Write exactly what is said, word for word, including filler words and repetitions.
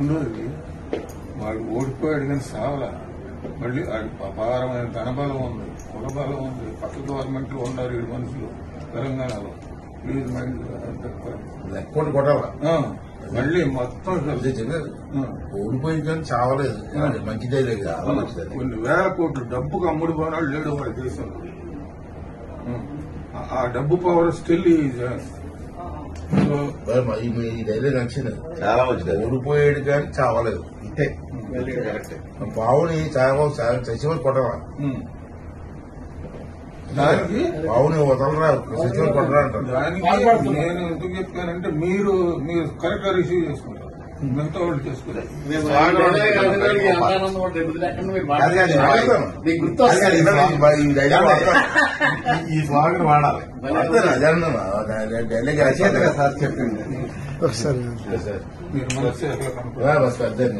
ఉన్నది వాడు ఓడిపోయాడు కానీ సావలా. మళ్ళీ అపారమైన ధనబలం ఉంది, కులబలం ఉంది, పక్క గవర్నమెంట్ లో ఉన్నారు ఏడు మనుషులు తెలంగాణలో. ప్లీజ్ మైండ్ లెక్కోటి కొట్టాలా మళ్ళీ మొత్తం ఓడిపోయింది కానీ చావలేదు. మంచిదే కదా, కొన్ని వేల కోట్లు డబ్బుకు అమ్ముడు పోనాడు లేడు వాడి దేశంలో. ఆ డబ్బు పవర్ స్టిల్ ఈ డైలాగ్ నచ్చింది, చాలా మంచిది. ఓడిపోయాడు కానీ చావలేదు. ఇంతే బావుని చావ చచ్చిపోయి కొట్టరా, దానికి బావుని వదలరా, చచ్చిపోయి కొట్టరా అంటారు. దానికి నేను ఎందుకు చెప్పానంటే మీరు మీరు కరెక్ట్ గా రిసీవ్ చేసుకుంటారు, మిగతా వాళ్ళు చేసుకుంటారు. ఈ స్లాగన్ వాడాలి. డైలాగ్ సార్ చెప్పింది మీరు మనసు ఎట్లా కనుక్కోవాలి? బస్